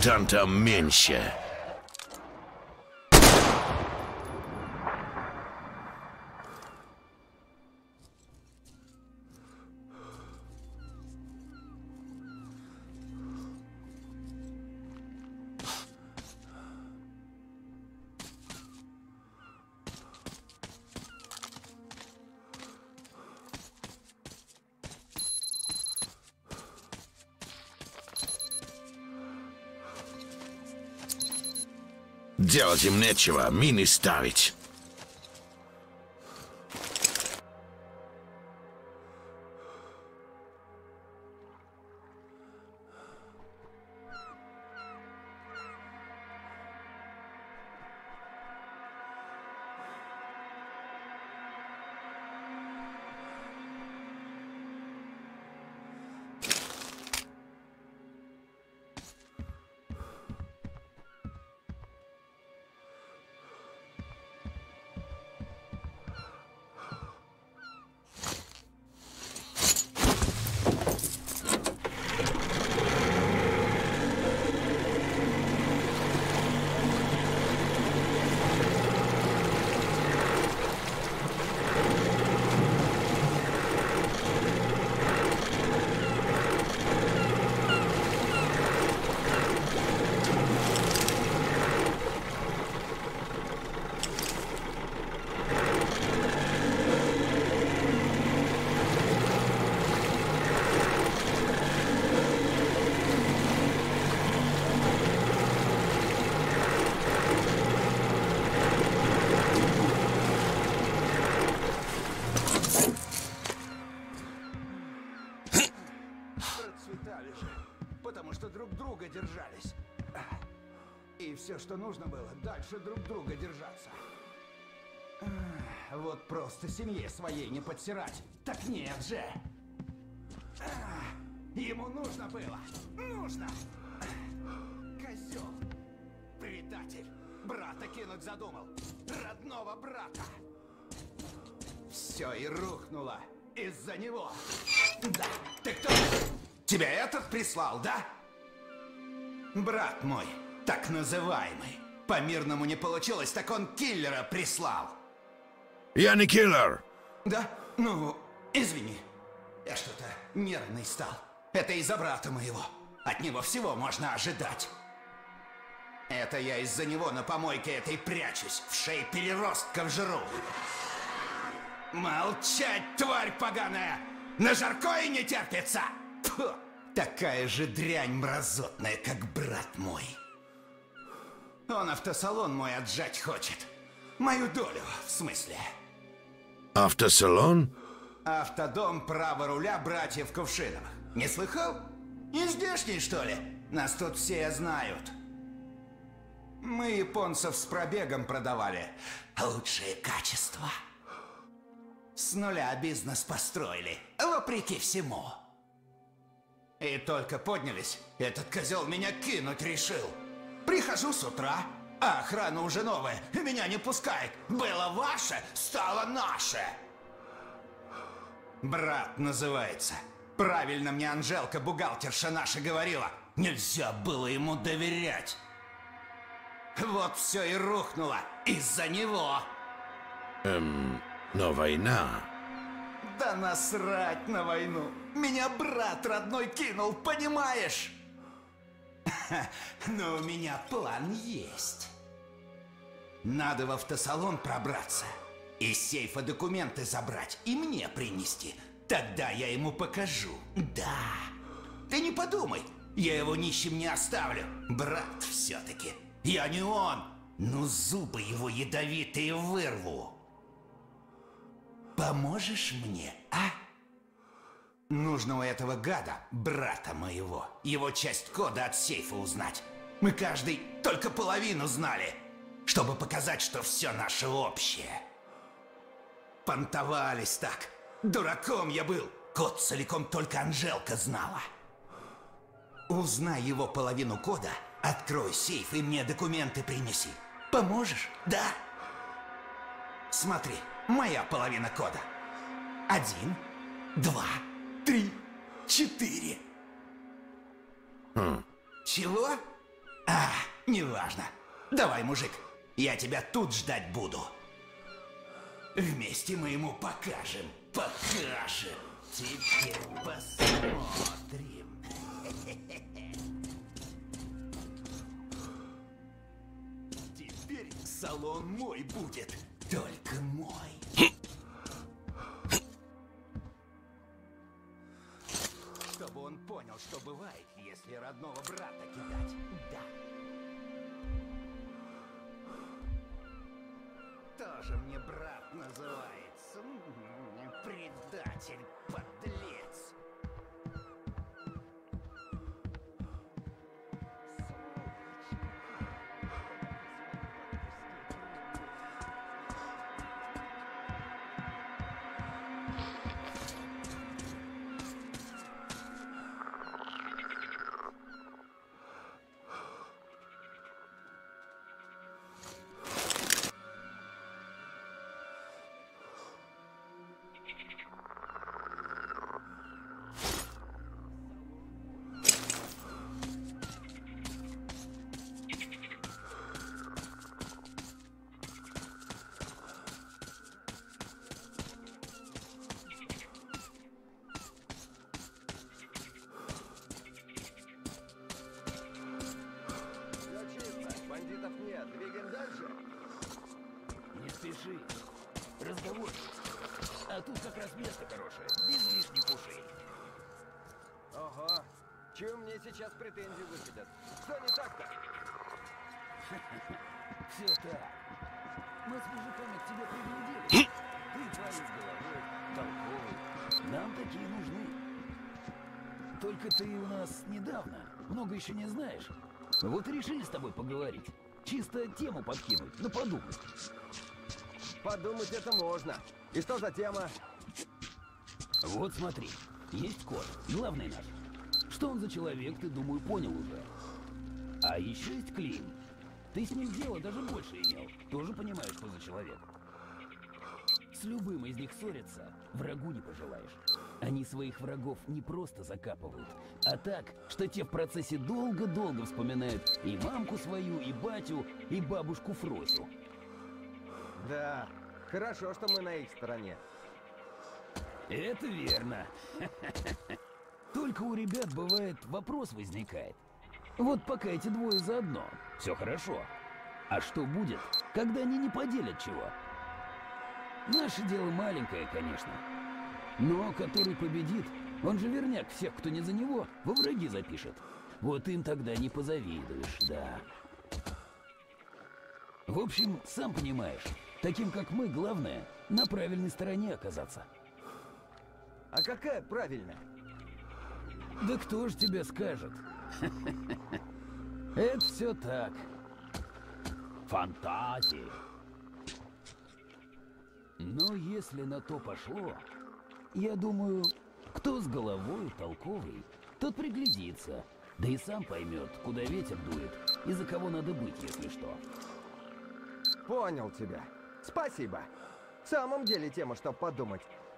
мутанта меньше. Делать им нечего, мины ставить. Держались. И все, что нужно было, дальше друг друга держаться. Вот просто семье своей не подсирать. Так нет же. Ему нужно было. Нужно. Козел. Предатель. Брата кинуть задумал. Родного брата. Все и рухнуло. Из-за него. Да. Ты кто? Тебя этот прислал, да? Брат мой, так называемый. По-мирному не получилось, так он киллера прислал. Я не киллер. Да? Ну, извини. Я что-то нервный стал. Это из-за брата моего. От него всего можно ожидать. Это я из-за него на помойке этой прячусь. В шее переростков жру. Молчать, тварь поганая! На жаркое не терпится! Фу! Такая же дрянь мразотная, как брат мой. Он автосалон мой отжать хочет. Мою долю, в смысле. Автосалон? Автодом право руля братьев Кувшиновых. Не слыхал? Не здешний, что ли? Нас тут все знают. Мы японцев с пробегом продавали. Лучшее качество. С нуля бизнес построили, вопреки всему. И только поднялись, этот козел меня кинуть решил. Прихожу с утра, а охрана уже новая, и меня не пускает. Было ваше, стало наше. Брат называется. Правильно мне Анжелка, бухгалтерша наша, говорила. Нельзя было ему доверять. Вот все и рухнуло из-за него. Но война. Да насрать на войну. Меня брат родной кинул, понимаешь? Но у меня план есть. Надо в автосалон пробраться. Из сейфа документы забрать и мне принести. Тогда я ему покажу. Да. Ты не подумай, я его нищим не оставлю. Брат все-таки. Я не он. Но зубы его ядовитые вырву. Поможешь мне, а? Нужно у этого гада, брата моего, его часть кода от сейфа узнать. Мы каждый только половину знали, чтобы показать, что все наше общее. Понтовались так. Дураком я был. Код целиком только Анжелка знала. Узнай его половину кода, открой сейф и мне документы принеси. Поможешь? Да. Смотри, моя половина кода. 1, 2, 3, 4. Чего? Неважно. Давай, мужик, я тебя тут ждать буду. Вместе мы ему покажем. Покажем. Теперь посмотрим. Теперь салон мой будет. Только мой. Чтобы он понял, что бывает, если родного брата кидать. Да. Тоже мне брат называется. Предатель, подлец. Спеши. Разговор. А тут как раз место хорошее, без лишних ушей. Ага. Чего мне сейчас претензии выкатят? Что не так-то? Все так. Мы с мужиками к тебе приглядели. Ты парень с головой, толковый. Нам такие нужны. Только ты у нас недавно, много еще не знаешь. Вот решили с тобой поговорить. Чисто тему подкинуть, да подумать. Подумать это можно. И что за тема? Вот смотри, есть кот, главный наш. Что он за человек, ты, думаю, понял уже. А еще есть Клим. Ты с ним дело даже больше имел. Тоже понимаешь, что за человек. С любым из них ссориться, врагу не пожелаешь. Они своих врагов не просто закапывают, а так, что те в процессе долго-долго вспоминают и мамку свою, и батю, и бабушку Фросю. Да, хорошо, что мы на их стороне. Это верно. Только у ребят бывает вопрос возникает. Вот пока эти двое заодно, все хорошо. А что будет, когда они не поделят чего? Наше дело маленькое, конечно. Но который победит, он же верняк всех, кто не за него, во враги запишет. Вот им тогда не позавидуешь, да. В общем, сам понимаешь, таким как мы, главное, на правильной стороне оказаться. А какая правильная? Да кто ж тебе скажет? Это все так. Фантазии. Но если на то пошло, я думаю, кто с головой толковый, тот приглядится, да и сам поймет, куда ветер дует и за кого надо быть, если что. Понял тебя. Спасибо. В самом деле тема, чтоб подумать.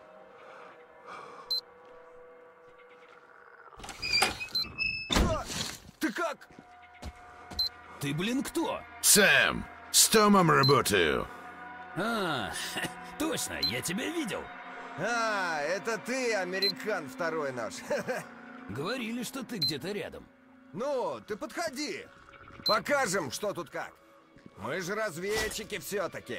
Ты как? Ты, блин, кто? Сэм, с Томом работаю. А, точно, я тебя видел. А, это ты, американ второй наш. Говорили, что ты где-то рядом. Ну, ты подходи. Покажем, что тут как. Мы же разведчики все-таки.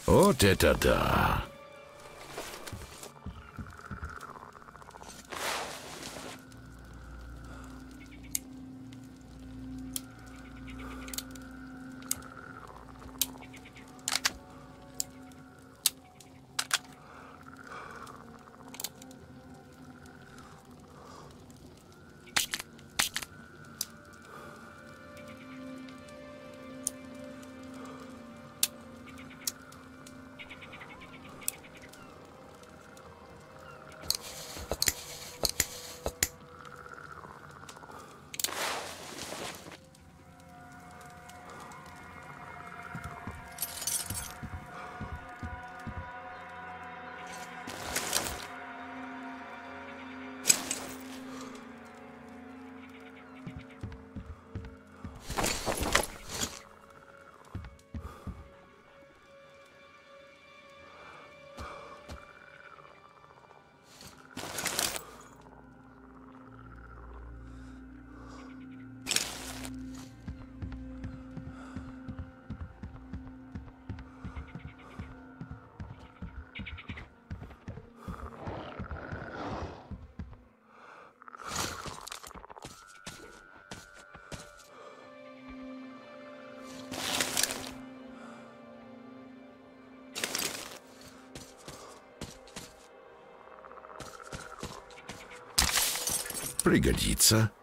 Вот это да! Пригодится.